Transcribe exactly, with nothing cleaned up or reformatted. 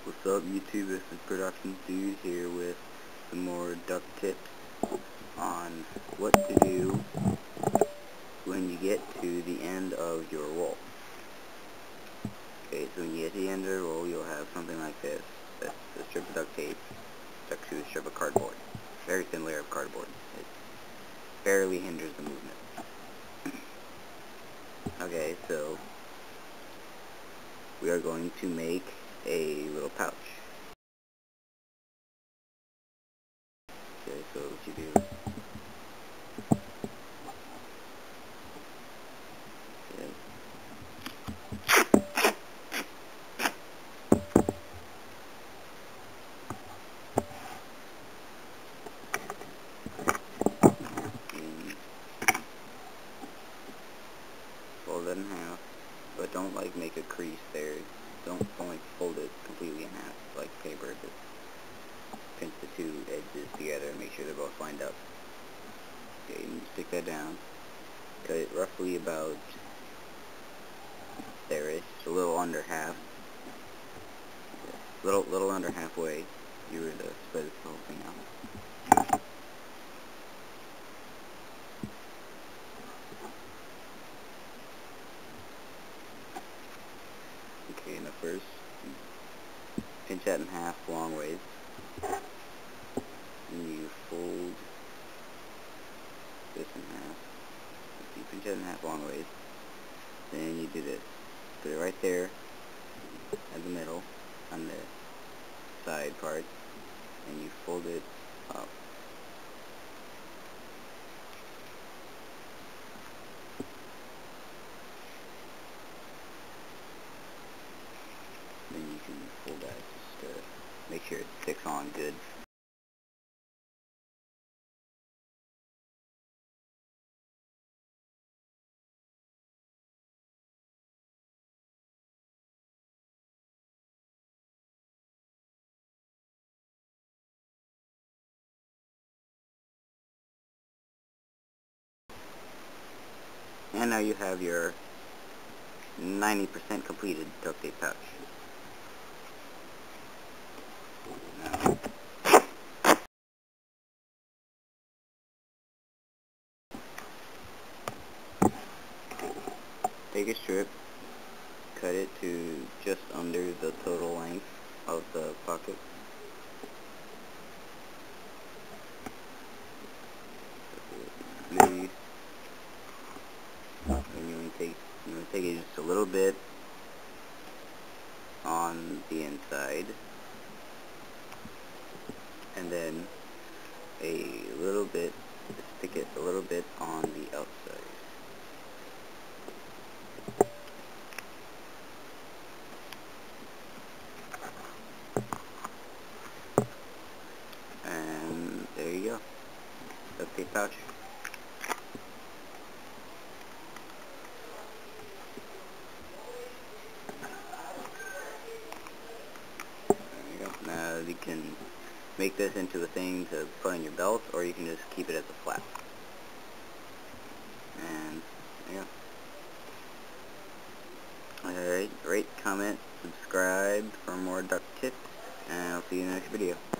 What's up YouTube, this is Production Dude here with some more duct tips on what to do when you get to the end of your roll. Okay, so when you get to the end of the roll, you'll have something like this. That's a strip of duct tape stuck to a strip of cardboard. Very thin layer of cardboard. It barely hinders the movement. Okay, so we are going to make a little pouch. Okay, so what you do, okay, and fold it in half, but don't like make a crease there. Don't, don't like fold it completely in half like paper. Just pinch the two edges together and make sure they're both lined up. Okay, and stick that down. Cut it roughly about there-ish, a little under half. Little, little under halfway. If you were to spread the whole thing out. Okay, now first, pinch that in half long ways. And you fold this in half. You pinch it in half long ways. Then you do this. Put it right there at the middle on the side part, and you fold it up. Then you can fold that just to make sure it sticks on good. And now you have your ninety percent completed duct tape pouch. Now, take a strip, cut it to just under the total length of the pocket. Maybe, and you want to take you want to take it just a little bit on the inside, and then a little bit, stick it a little bit on the outside. And there you go, duct tape pouch. There you go. Now you can make this into a thing to put on your belt, or you can just keep it as a flap. And there you go. Alright, rate, comment, subscribe for more duct tips, and I'll see you in the next video.